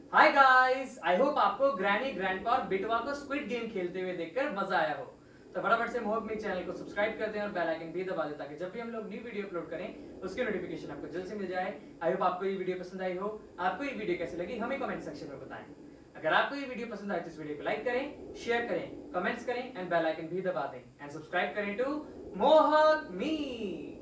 Hi guys, I hope आपको granny, grandpa और बिटवा को स्क्विड गेम खेलते हुए देखकर मजा आया हो। तो फटाफट से मोहक मी चैनल को सब्सक्राइब कर दें और बेल आइकन भी दबा दें ताकि जब भी हम लोग न्यू वीडियो अपलोड करें उसकी नोटिफिकेशन आपको जल्द से मिल जाए। आई होप आपको ये वीडियो पसंद आई हो। आपको ये वीडियो कैसी लगी हमें कमेंट सेक्शन में बताएं। अगर आपको ये वीडियो पसंद आए तो इस वीडियो को लाइक करें, शेयर करें, कमेंट्स करें एंड बेल आइकन भी दबा दें एंड सब्सक्राइब करें टू मोहक मी।